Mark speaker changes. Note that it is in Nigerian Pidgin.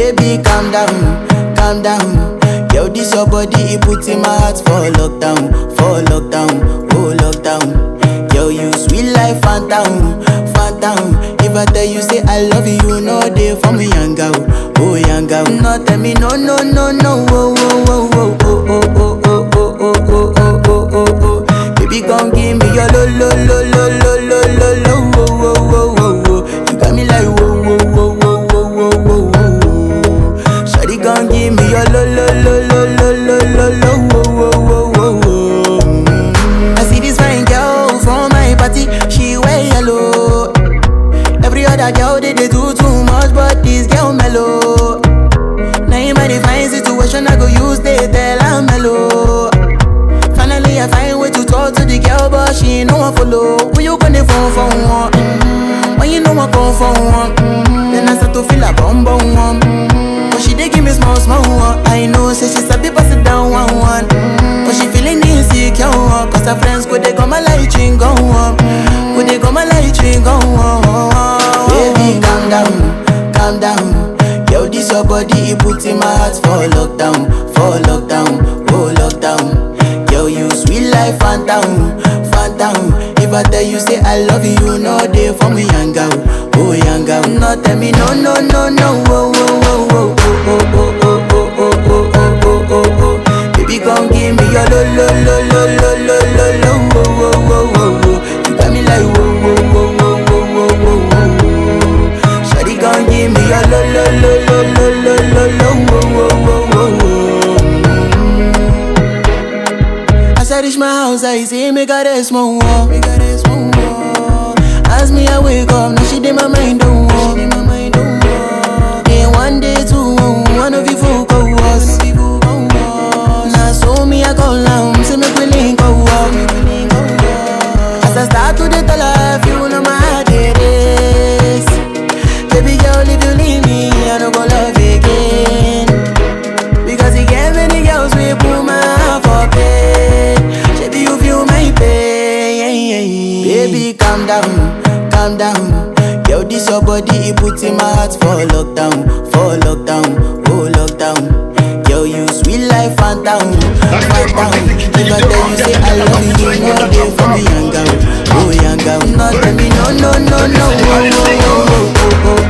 Speaker 1: Baby, calm down. Yo, this your body, it puts in my heart for lockdown, oh lockdown. Yo, you sweet life, phantom. If I tell you say I love you, you know they for me, young girl, oh young girl. No, tell me no, oh, oh, oh, oh, oh, oh, oh, oh, oh, oh, oh, oh, oh, oh. Baby, come give me your lo, lo, lo, lo, lo, lo, lo, lo, oh, oh, oh, oh, oh. You got me like whoa, whoa, whoa, whoa, whoa, whoa, whoa, whoa. Shawty, come give me your lo, lo, lo, lo, lo, lo, lo, lo, oh, oh, oh, oh, oh. I see this fine girl from my party, she wear yellow. Every other girl they do too much, but this girl mellow. Now in my divine situation, I go use they tell I'm mellow. Finally I find way to talk to the girl, but she ain't no one follow. When you gonna phone for one? When you know I come for one? Then I start to feel a bum one. But she dey give me small one. I know say she sabi pass it down one. But she feeling insecure, cause her friends go they come my light ring go on. Go they come my light ring go on. Baby, calm down. Yo, this your body, it puts in my heart for lockdown, oh lockdown. Yo, you sweet life, phantom. If I tell you say I love you, you know they for me, young girl, oh young girl. No, tell me no, oh, oh, oh, oh, oh, oh, oh, oh, oh, oh, oh, oh, oh, oh. Baby, come give me your lo, lo, lo, lo, lo, lo, lo, lo, oh, oh, oh, oh, oh. You got me like whoa, whoa, whoa, whoa, whoa, whoa, whoa, whoa. Shawty, come give me your lo, lo, lo, lo, lo, lo, lo, lo, oh, oh, oh, oh, oh. As I reach my house, I see me got a small wall. As me I wake up, now she did my mind don't walk. Then one day two, one of you folk go was. Now so me I call now, say me we link go walk. As I start to the tell her, you know my heart it is. Baby girl, if you leave me, I don't go love again. Because you get many girls we put my heart for pain. Baby, you feel my pain. Baby, calm down. Yo, this your body, it puts in my heart for lockdown, oh lockdown. Yo, you sweet life, phantom. If I tell you say I love you, you know they for me, young girl, oh young girl. No, tell me no, oh, oh, oh, oh, oh, oh.